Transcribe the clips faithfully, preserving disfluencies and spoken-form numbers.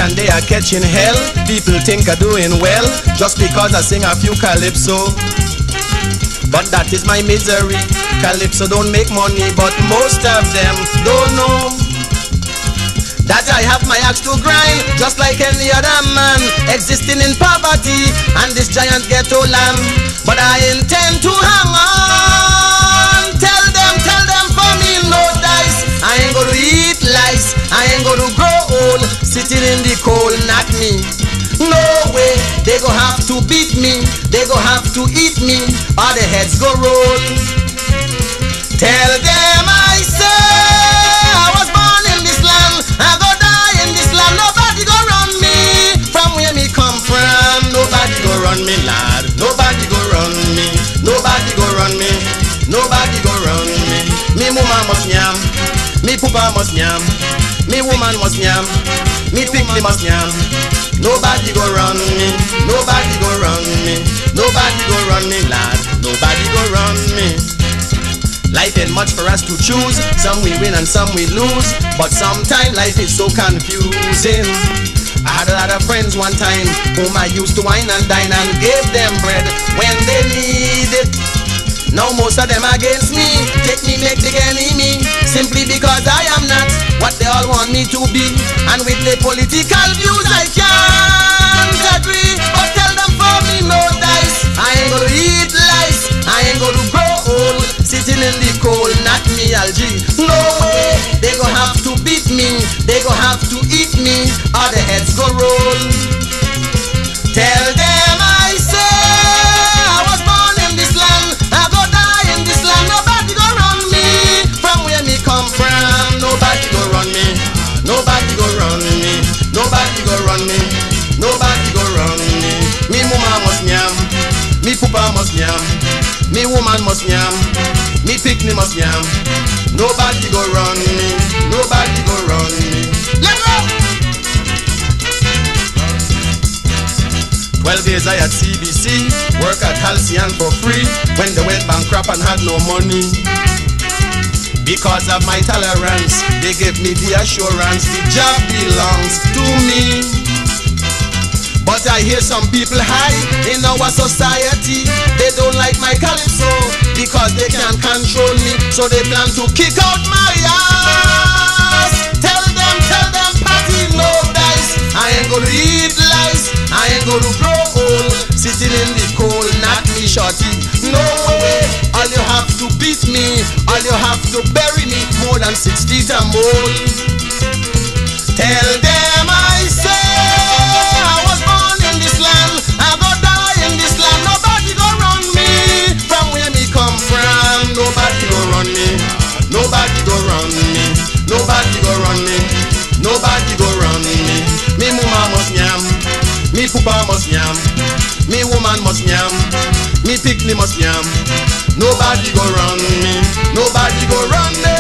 and they are catching hell. People think I'm doing well just because I sing a few calypso. But that is my misery. Calypso don't make money, but most of them don't know that I have my axe to grind, just like any other man existing in poverty and this giant ghetto land. But I intend to hang on. Tell them, tell them for me no dice. I ain't gonna eat lice. I ain't gonna grow old sitting in the cold, not me. No way, they go have to beat me, they go have to eat me, or the heads go roll. Tell them I say I was born in this land, I go die in this land. Nobody go run me from where me come from. Nobody go run me, lad. Nobody go run me. Nobody go run me. Nobody go run me. Me mama must yam, me papa must yam, me woman must yam, me pickle must yam. Nobody go run me, nobody go run me, nobody go run me, lad, nobody go run me. Life ain't much for us to choose, some we win and some we lose, but sometimes life is so confusing. I had a lot of friends one time whom I used to wine and dine and gave them bread when they need it. Now most of them against me, take me, make the enemy, simply because I am not what they all want me to be. And with the political views I can't agree, but tell them for me no dice. I ain't gonna eat lice, I ain't gonna grow old sitting in the cold, not me, Algie. No way, they go have to beat me, they go have to eat me, or the heads go roll. Tell them I say I was born in this land, I go die in this land. Nobody go run me from where me come from. Nobody go run me, nobody go run me, nobody go run me, nobody go run me. Me mama must yam, me papa must yam, me woman must yam, me pickney must yam. Nobody go run me, nobody go run me. Let go. Twelve years I at C B C, work at Halcyon for free, when they went bankrupt and had no money. Because of my tolerance, they gave me the assurance the job belongs to me. But I hear some people high in our society, they don't like my calypso because they can't control me, so they plan to kick out my ass. Tell them, tell them, party no dice. I ain't gonna eat lice, I ain't gonna grow old sitting in the cold, not me, shorty. No way, all you have to beat me, all you have to bury me more than six feet and more. Tell them I say I was born in this land, I go die in this land. Nobody go run me from where me come from. Nobody go run me, nobody go run me, nobody go run me, nobody go run me. Me mama must yam, me papa must yam, me woman must yam, me pickney must yam. Nobody go run me, nobody go run me.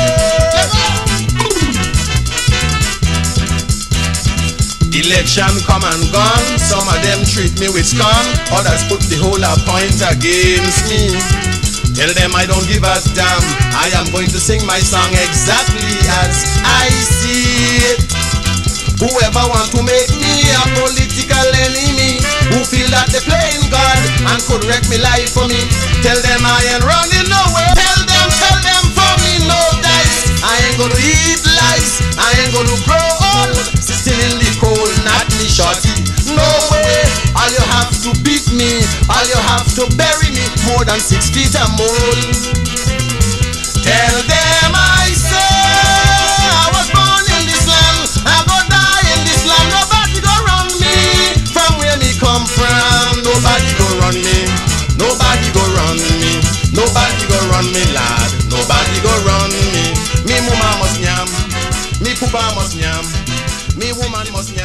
Election come and gone, some of them treat me with scorn, others put the whole point against me. Tell them I don't give a damn, I am going to sing my song exactly as I see it. Whoever want to make me a political enemy, who feel that they playing God and could wreck me life for me, tell them I ain't running nowhere. Tell them, tell them for me no dice. I ain't gonna eat lice, I ain't gonna grow old sitting in the cold, not me, shorty. No way, all you have to beat me, all you have to bury me more than six feet and more. Tell them I say I was born in this land, I go die in this land. Nobody go run me from where me come from. Nobody go run me, nobody go run me, nobody go run me, lad, nobody go run me. Me mama must yam, me papa must yam, me woman must yam.